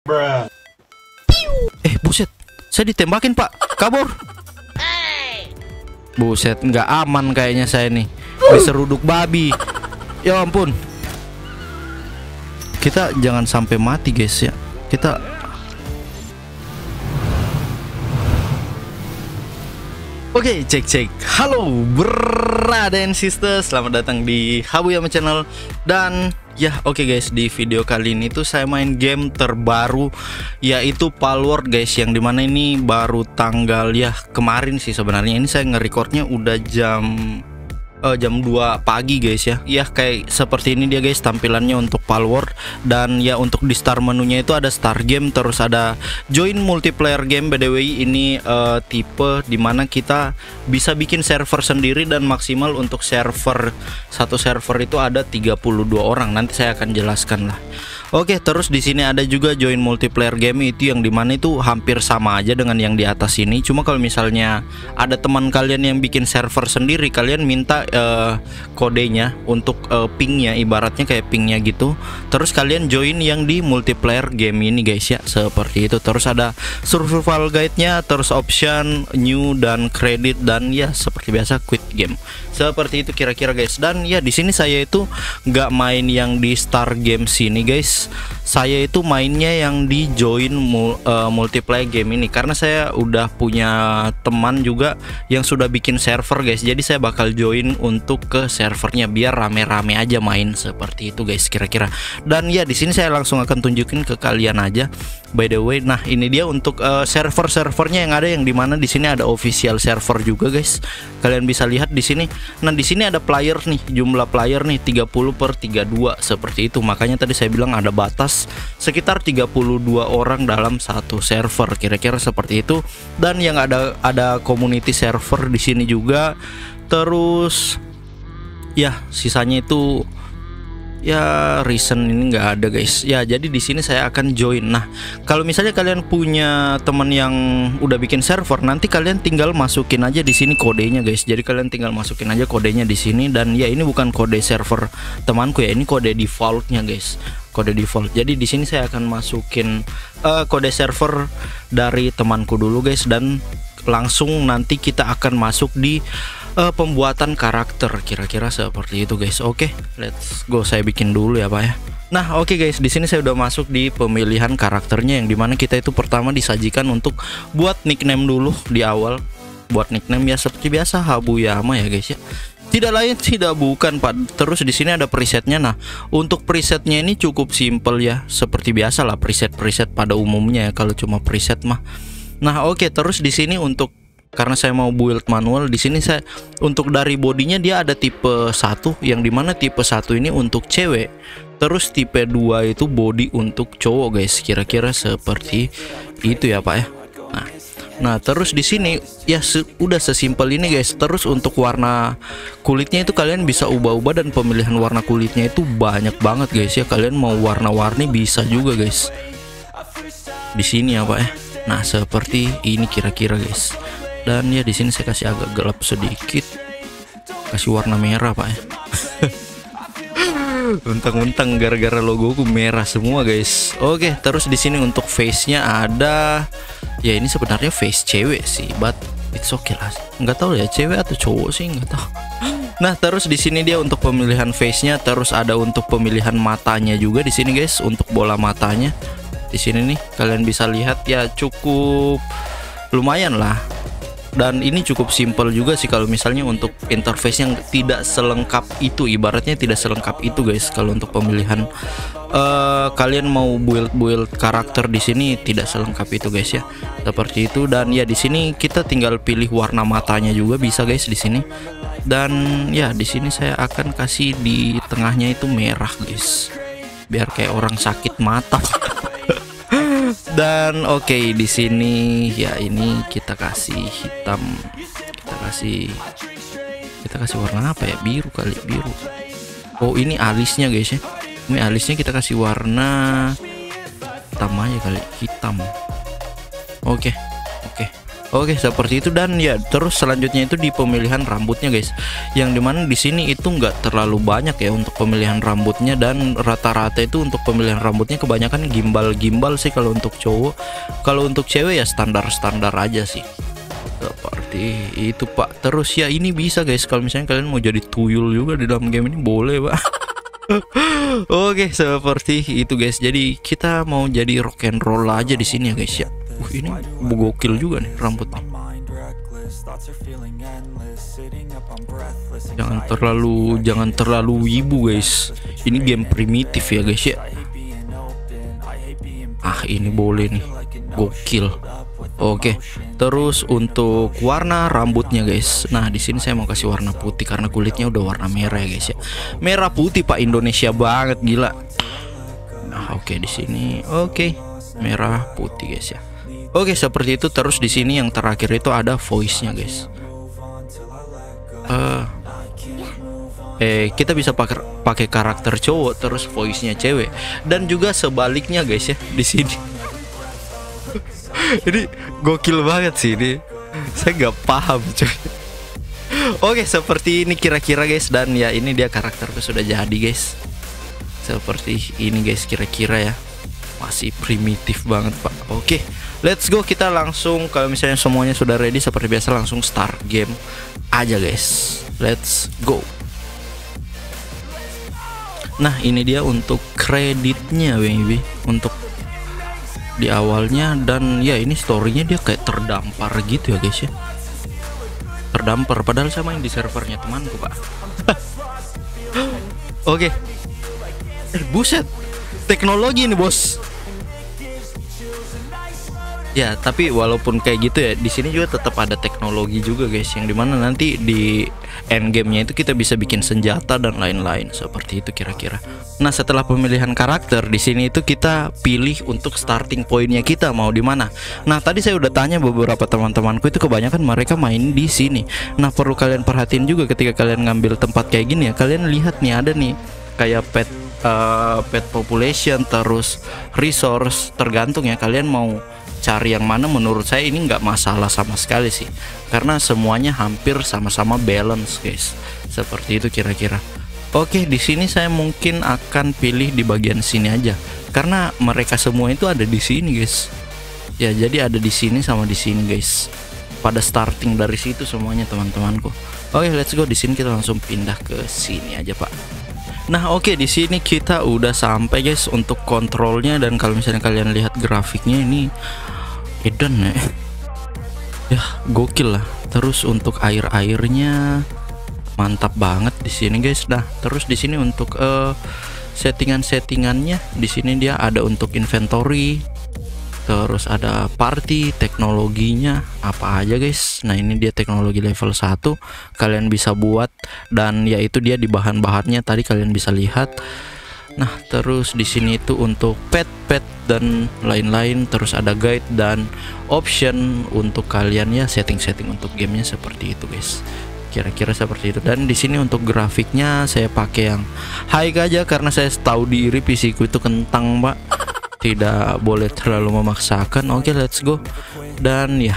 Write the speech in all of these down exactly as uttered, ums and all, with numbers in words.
Eh buset, saya ditembakin pak, kabur. Buset, nggak aman kayaknya saya nih, diseruduk babi. Ya ampun. Kita jangan sampai mati guys ya. Kita Oke, cek cek. Halo brother and sister, selamat datang di Habuyama Channel. Dan ya oke guys, di video kali ini tuh saya main game terbaru, yaitu Palworld guys, yang dimana ini baru tanggal ya kemarin sih sebenarnya. Ini saya nge-recordnya udah jam Uh, jam dua pagi guys ya. Ya kayak seperti ini dia guys tampilannya untuk Palworld. Dan ya untuk di start menunya itu ada start game, terus ada join multiplayer game. By the way ini uh, tipe dimana kita bisa bikin server sendiri dan maksimal untuk server satu server itu ada tiga puluh dua orang. Nanti saya akan jelaskan lah. Oke, terus di sini ada juga join multiplayer game, itu yang dimana itu hampir sama aja dengan yang di atas ini. Cuma kalau misalnya ada teman kalian yang bikin server sendiri, kalian minta uh, kodenya untuk uh, pingnya, ibaratnya kayak pingnya gitu. Terus kalian join yang di multiplayer game ini guys ya, seperti itu. Terus ada survival guide-nya, terus option, new dan credit, dan ya seperti biasa quit game. Seperti itu kira-kira guys. Dan ya di sini saya itu nggak main yang di start game sini guys. Saya itu mainnya yang di join mul uh, multiplayer game ini, karena saya udah punya teman juga yang sudah bikin server guys. Jadi saya bakal join untuk ke servernya biar rame-rame aja main, seperti itu guys kira-kira. Dan ya di sini saya langsung akan tunjukin ke kalian aja. By the way, nah ini dia untuk uh, server-servernya yang ada, yang dimana di sini ada official server juga guys. Kalian bisa lihat di sini. Nah di sini ada player nih, jumlah player nih tiga puluh per tiga puluh dua seperti itu. Makanya tadi saya bilang ada batas sekitar tiga puluh dua orang dalam satu server, kira-kira seperti itu. Dan yang ada ada community server di sini juga. Terus ya sisanya itu ya recent ini nggak ada guys ya. Jadi di sini saya akan join. Nah kalau misalnya kalian punya teman yang udah bikin server, nanti kalian tinggal masukin aja di sini kodenya guys. Jadi kalian tinggal masukin aja kodenya di sini. Dan ya ini bukan kode server temanku ya, ini kode defaultnya guys, kode default. Jadi di sini saya akan masukin uh, kode server dari temanku dulu guys, dan langsung nanti kita akan masuk di uh, pembuatan karakter, kira-kira seperti itu guys. Oke, okay, let's go. Saya bikin dulu ya pak ya. Nah oke okay guys, di sini saya udah masuk di pemilihan karakternya, yang dimana kita itu pertama disajikan untuk buat nickname dulu di awal. Buat nickname ya seperti biasa Habuyama ya guys ya. Tidak lain tidak bukan pak. Terus di sini ada presetnya. Nah untuk presetnya ini cukup simple ya, seperti biasa lah preset-preset pada umumnya ya kalau cuma preset mah. Nah oke okay, terus di sini untuk, karena saya mau build manual, di sini saya untuk dari bodinya dia ada tipe satu, yang dimana tipe satu ini untuk cewek. Terus tipe dua itu body untuk cowok guys, kira-kira seperti itu ya pak ya. Nah Nah terus di sini ya se udah sesimpel ini guys. Terus untuk warna kulitnya itu kalian bisa ubah-ubah, dan pemilihan warna kulitnya itu banyak banget guys ya. Kalian mau warna-warni bisa juga guys di sini ya pak ya. Nah seperti ini kira-kira guys. Dan ya di sini saya kasih agak gelap sedikit, kasih warna merah pak ya. Untang-untang gara-gara logoku merah semua guys. Oke, terus di sini untuk face-nya ada, ya ini sebenarnya face cewek sih, but it's okay lah. Nggak tahu ya cewek atau cowok sih, nggak tahu. Nah terus di sini dia untuk pemilihan face-nya, terus ada untuk pemilihan matanya juga di sini guys. Untuk bola matanya di sini nih kalian bisa lihat ya, cukup lumayan lah. Dan ini cukup simple juga sih kalau misalnya untuk interface yang tidak selengkap itu, ibaratnya tidak selengkap itu guys. Kalau untuk pemilihan uh, kalian mau build build karakter di sini tidak selengkap itu guys ya, seperti itu. Dan ya di sini kita tinggal pilih warna matanya juga bisa guys di sini. Dan ya di sini saya akan kasih di tengahnya itu merah guys, biar kayak orang sakit mata. Dan oke okay, di sini ya ini kita kasih hitam, kita kasih kita kasih warna apa ya, biru kali, biru. Oh ini alisnya guys ya, ini alisnya kita kasih warna hitam aja kali, hitam. Oke okay, oke okay. Oke, seperti itu. Dan ya terus selanjutnya itu di pemilihan rambutnya guys, yang dimana di sini itu nggak terlalu banyak ya untuk pemilihan rambutnya, dan rata-rata itu untuk pemilihan rambutnya kebanyakan gimbal-gimbal sih kalau untuk cowok. Kalau untuk cewek ya standar-standar aja sih, seperti itu pak. Terus ya ini bisa guys, kalau misalnya kalian mau jadi tuyul juga di dalam game ini boleh pak. Oke, seperti itu guys. Jadi kita mau jadi rock and roll aja di sini ya guys ya. Uh, ini gokil juga nih rambutnya. Jangan terlalu jangan terlalu wibu guys. Ini game primitif ya guys ya. Ah, ini boleh nih. Gokil. Oke. Terus untuk warna rambutnya guys. Nah, di sini saya mau kasih warna putih karena kulitnya udah warna merah ya guys ya. Merah putih Pak, Indonesia banget gila. Nah, oke di sini. Oke. Merah putih guys ya. Oke, seperti itu. Terus di sini yang terakhir itu ada voice-nya guys. Uh, eh kita bisa pakai pakai karakter cowok terus voice-nya cewek, dan juga sebaliknya guys ya di sini. Ini gokil banget sih ini. Saya nggak paham coy. Oke, seperti ini kira-kira guys, dan ya ini dia karakternya sudah jadi guys. Seperti ini guys kira-kira ya. Masih primitif banget pak. Oke, let's go, kita langsung, kalau misalnya semuanya sudah ready seperti biasa langsung start game aja guys. Let's go. Nah, ini dia untuk kreditnya baby, untuk di awalnya. Dan ya ini storynya dia kayak terdampar gitu ya guys ya. Terdampar padahal saya main di servernya temanku pak. Oke. Eh, buset, teknologi ini bos. Ya, tapi walaupun kayak gitu ya, di sini juga tetap ada teknologi juga guys, yang dimana nanti di end gamenya itu kita bisa bikin senjata dan lain-lain seperti itu kira-kira. Nah, setelah pemilihan karakter di sini itu kita pilih untuk starting pointnya kita mau di mana. Nah, tadi saya udah tanya beberapa teman-temanku itu kebanyakan mereka main di sini. Nah, perlu kalian perhatiin juga ketika kalian ngambil tempat kayak gini ya, kalian lihat nih ada nih kayak pet uh, pet population, terus resource, tergantung ya kalian mau cari yang mana. Menurut saya ini nggak masalah sama sekali sih, karena semuanya hampir sama-sama balance guys. Seperti itu kira-kira. Oke, di sini saya mungkin akan pilih di bagian sini aja, karena mereka semua itu ada di sini guys. Ya, jadi ada di sini sama di sini guys. Pada starting dari situ semuanya teman-temanku. Oke, let's go. Di sini kita langsung pindah ke sini aja pak. Nah, oke, di sini kita udah sampai guys untuk kontrolnya, dan kalau misalnya kalian lihat grafiknya ini edan ya. Ya, gokil lah. Terus untuk air-airnya mantap banget di sini guys. Nah, terus di sini untuk uh, settingan-settingannya di sini dia ada untuk inventory, terus ada party, teknologinya apa aja guys. Nah, ini dia teknologi level satu kalian bisa buat, dan yaitu dia di bahan-bahannya tadi kalian bisa lihat. Nah, terus di sini itu untuk pet-pet dan lain-lain, terus ada guide dan option untuk kalian ya setting-setting untuk gamenya seperti itu guys. Kira-kira seperti itu. Dan di sini untuk grafiknya saya pakai yang high aja karena saya tahu diri P C ku itu kentang pak. Tidak boleh terlalu memaksakan. Oke, let's go. Dan ya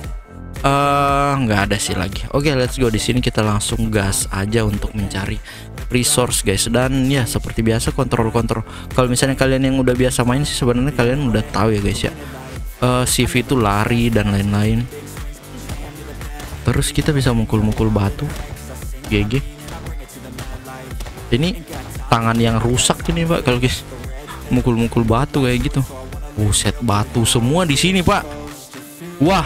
uh, nggak ada sih lagi. Oke, let's go. Di sini kita langsung gas aja untuk mencari resource guys. Dan ya seperti biasa kontrol-kontrol. Kalau misalnya kalian yang udah biasa main sih sebenarnya kalian udah tahu ya guys ya. Uh, C V itu lari dan lain-lain. Terus kita bisa mukul-mukul batu. G G. Ini tangan yang rusak ini pak kalau guys. Mukul-mukul batu kayak gitu. Buset, batu semua di sini pak. Wah,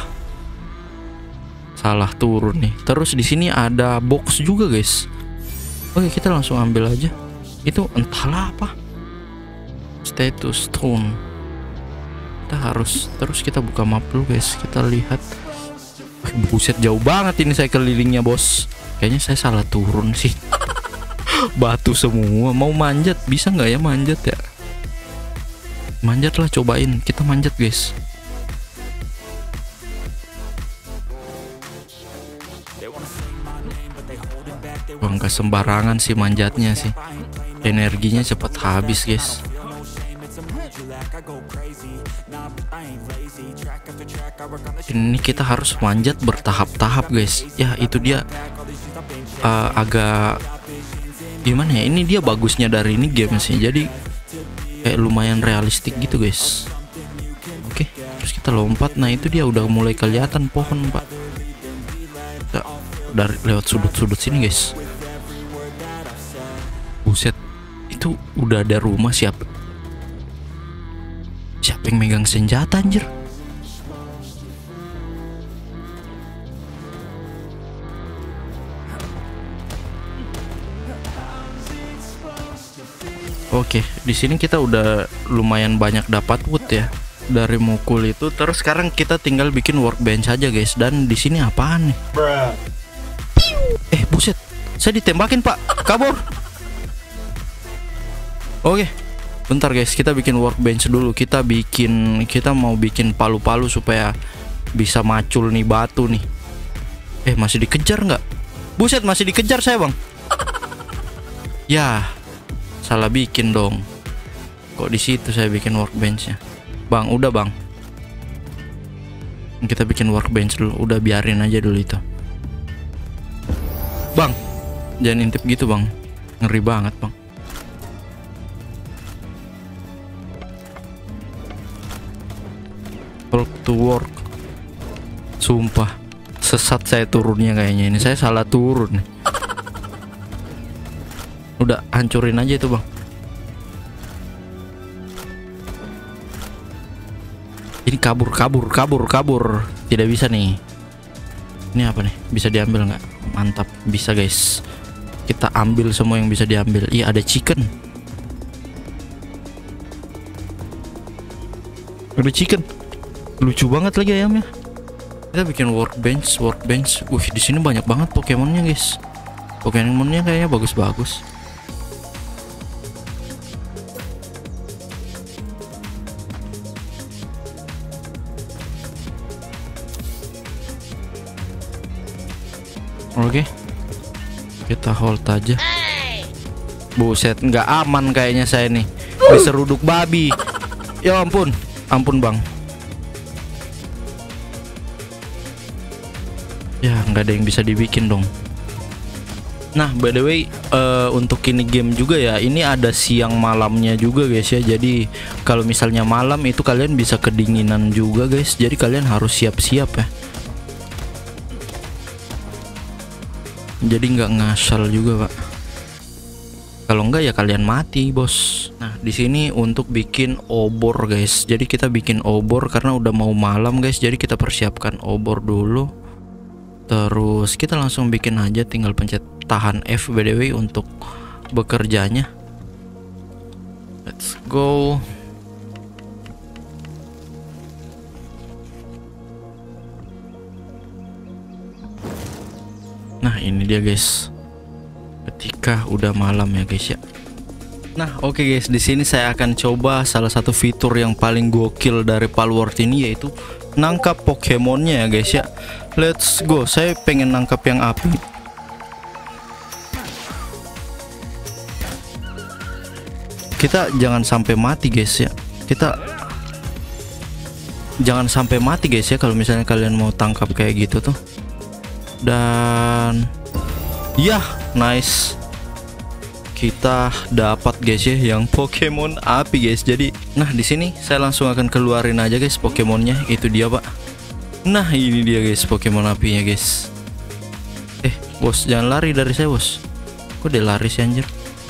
salah turun nih. Terus di sini ada box juga guys. Oke, kita langsung ambil aja. Itu entahlah apa. Status stone. Kita harus terus kita buka map dulu guys. Kita lihat. Buset, jauh banget ini saya kelilingnya bos. Kayaknya saya salah turun sih. Batu semua. Mau manjat bisa nggak ya manjat ya? Manjat lah, cobain. Kita manjat guys. Wah, nggak sembarangan sih manjatnya sih. Energinya cepat habis guys. Ini kita harus manjat bertahap-tahap guys. Ya itu dia uh, agak gimana ya, ini dia bagusnya dari ini game sih, jadi kayak lumayan realistik gitu guys. Oke, terus kita lompat. Nah itu dia udah mulai kelihatan pohon pak, kita dari lewat sudut-sudut sini guys. Buset, itu udah ada rumah. Siapa siapa yang megang senjata anjir? Oke, di sini kita udah lumayan banyak dapat wood ya dari mukul itu. Terus sekarang kita tinggal bikin workbench aja guys. Dan di sini apaan nih? Bruh. Eh buset, saya ditembakin pak, kabur. Oke, bentar guys, kita bikin workbench dulu. Kita bikin, kita mau bikin palu-palu supaya bisa macul nih batu nih. Eh masih dikejar nggak? Buset, masih dikejar saya bang. Ya. Salah bikin dong. Kok di situ saya bikin workbenchnya, bang? Udah bang, kita bikin workbench dulu. Udah biarin aja dulu itu, bang. Jangan intip gitu bang, ngeri banget bang. Work to work. Sumpah sesat saya turunnya kayaknya. Ini saya salah turun nih. Udah hancurin aja itu bang. Ini kabur kabur kabur kabur. Tidak bisa nih. Ini apa nih? Bisa diambil nggak? Mantap, bisa guys. Kita ambil semua yang bisa diambil. Iya ada chicken. Ada chicken. Lucu banget lagi ayamnya. Kita bikin workbench workbench. Wih di sini banyak banget Pokemonnya guys. Pokemonnya kayaknya bagus-bagus. Oke, kita hold aja. Buset, nggak aman kayaknya saya nih. Diseruduk babi. Ya ampun, ampun bang. Ya nggak ada yang bisa dibikin dong. Nah by the way, uh, untuk ini game juga ya, ini ada siang malamnya juga guys ya. Jadi kalau misalnya malam itu kalian bisa kedinginan juga guys. Jadi kalian harus siap-siap ya. Jadi nggak ngasal juga pak. Kalau enggak ya kalian mati bos. Nah di sini untuk bikin obor guys. Jadi kita bikin obor karena udah mau malam guys. Jadi kita persiapkan obor dulu. Terus kita langsung bikin aja. Tinggal pencet tahan F B D W untuk bekerjanya. Let's go. Nah ini dia guys, ketika udah malam ya guys ya. Nah oke okay guys, di sini saya akan coba salah satu fitur yang paling gokil dari Palworld ini, yaitu nangkap Pokemonnya ya guys ya. Let's go, saya pengen nangkap yang api. Kita jangan sampai mati guys ya. Kita jangan sampai mati guys ya kalau misalnya kalian mau tangkap kayak gitu tuh. Dan ya nice, kita dapat guys ya yang Pokemon api guys. Jadi nah di sini saya langsung akan keluarin aja guys Pokemonnya. Itu dia pak. Nah ini dia guys Pokemon apinya guys. Eh bos, jangan lari dari saya bos. Kok dia lari sih anjir?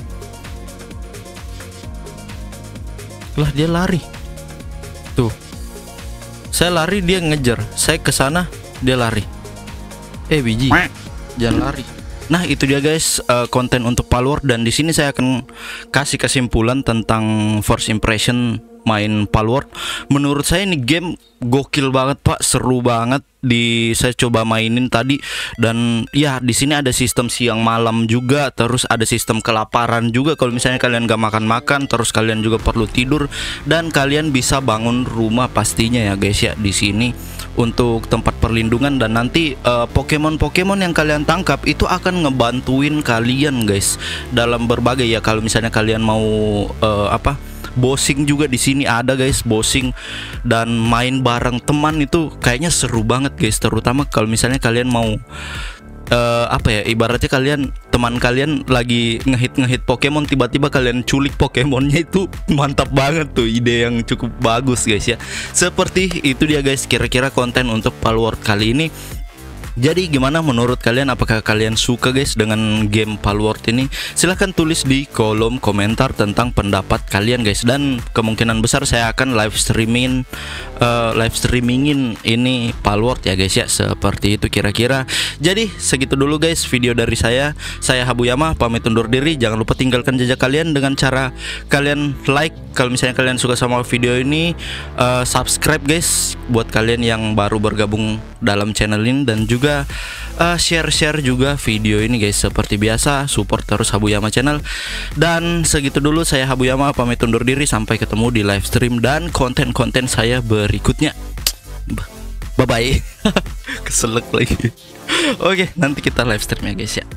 Lah dia lari tuh. Saya lari dia ngejar. Saya kesana dia lari. Eh biji, jangan lari. Nah itu dia guys, uh, konten untuk Palworld. Dan di sini saya akan kasih kesimpulan tentang first impression main Palworld. Menurut saya ini game gokil banget pak, seru banget. Di saya coba mainin tadi, dan ya di sini ada sistem siang malam juga. Terus ada sistem kelaparan juga. Kalau misalnya kalian gak makan-makan, terus kalian juga perlu tidur, dan kalian bisa bangun rumah pastinya ya guys ya di sini untuk tempat perlindungan. Dan nanti Pokemon-Pokemon uh, yang kalian tangkap itu akan ngebantuin kalian guys dalam berbagai ya. Kalau misalnya kalian mau uh, apa Bossing juga di sini ada guys, bossing dan main bareng teman itu kayaknya seru banget guys, terutama kalau misalnya kalian mau uh, apa ya, ibaratnya kalian teman kalian lagi ngehit ngehit Pokemon, tiba-tiba kalian culik Pokemonnya, itu mantap banget tuh, ide yang cukup bagus guys ya. Seperti itu dia guys kira-kira konten untuk Palworld kali ini. Jadi gimana menurut kalian, apakah kalian suka guys dengan game Palworld ini? Silahkan tulis di kolom komentar tentang pendapat kalian guys. Dan kemungkinan besar saya akan live streaming uh, live streamingin ini Palworld ya guys ya. Seperti itu kira-kira. Jadi segitu dulu guys video dari saya. Saya Habuyama pamit undur diri. Jangan lupa tinggalkan jejak kalian dengan cara kalian like kalau misalnya kalian suka sama video ini, uh, subscribe guys buat kalian yang baru bergabung dalam channel ini, dan juga share-share uh, juga video ini guys. Seperti biasa support terus Habuyama channel. Dan segitu dulu, saya Habuyama pamit undur diri. Sampai ketemu di live stream dan konten-konten saya berikutnya. Bye bye. Keselak lagi. Oke, nanti kita live stream ya guys ya.